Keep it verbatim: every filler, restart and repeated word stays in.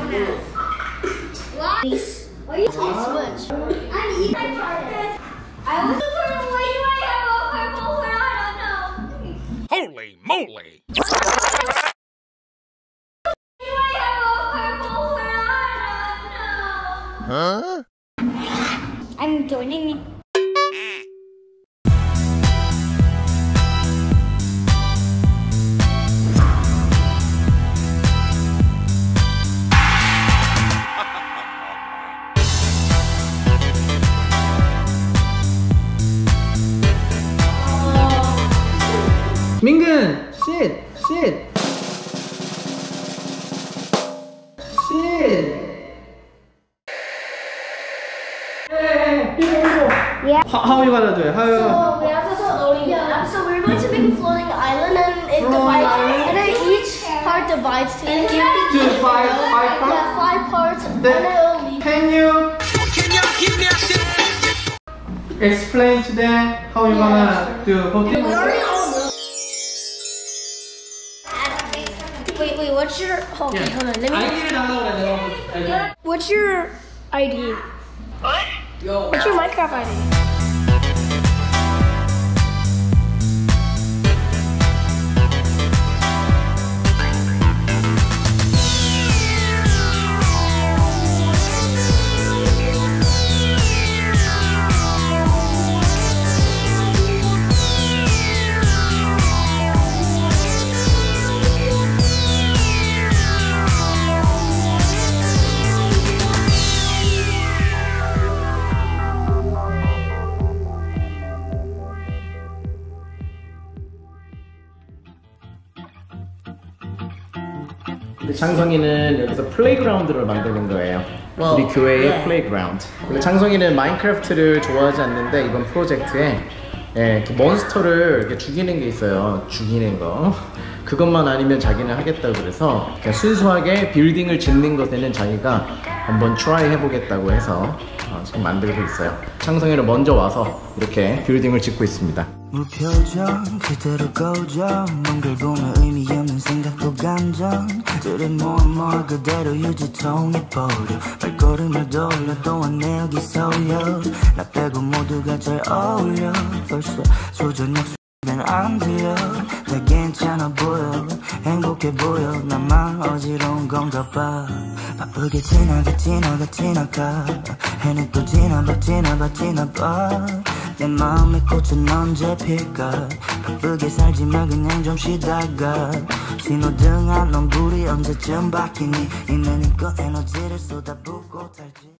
What? Please. Why are you telling me switch? I'm eating my partner. I was purple. Why do I have a purple hair? I don't know. Holy moly! Why do I have a purple hair? I don't know. Huh? I'm joining you. 민근! sit! sit! sit! Hey, people, people! Yeah. How, how are you gonna do it? How are you gonna... So we have to floating. Yeah. So we're going to make a floating island, and it divides, and then each part divides to and To five, five parts? Yeah, five parts, and Then, then it'll leave. can you explain to them how you gonna do floating? We already all know. Wait, wait, what's your... Okay, Yeah. hold on, let me... 아이디를 달라고 그래, 내가. What's your I D? What? What's your Minecraft I D? 근데 장성이는 여기서 플레이그라운드를 만드는 거예요. Well, 우리 교회의 yeah. 플레이그라운드. 근데 장성이는 마인크래프트를 좋아하지 않는데 이번 프로젝트에 예, 이렇게 몬스터를 이렇게 죽이는 게 있어요. 죽이는 거. 그것만 아니면 자기는 하겠다고 그래서 그냥 순수하게 빌딩을 짓는 것에는 자기가 한번 트라이 해보겠다고 해서 어, 지금 만들고 있어요. 장성이는 먼저 와서 이렇게 빌딩을 짓고 있습니다. 무표정 그대로 고정 뭔가를 보면 의미 없는 생각도 감정 들은 뭐뭐 그대로 유지 통해버려 발걸음을 돌려 또한 내 여기 서려 나 빼고 모두가 잘 어울려 벌써 조저녁 술은 안 들려 다 괜찮아 보여 행복해 보여 나만 어지러운 건가 봐 바쁘게 지나가 지나가 지나가 해는 또 지나봐 지나봐 지나봐 내 마음의 꽃은 언제 필까 바쁘게 살지만 그냥 좀 쉬다가 신호등 안 넌 불이 언제쯤 바뀌니 있는 힘껏 에너지를 쏟아붓고 탈지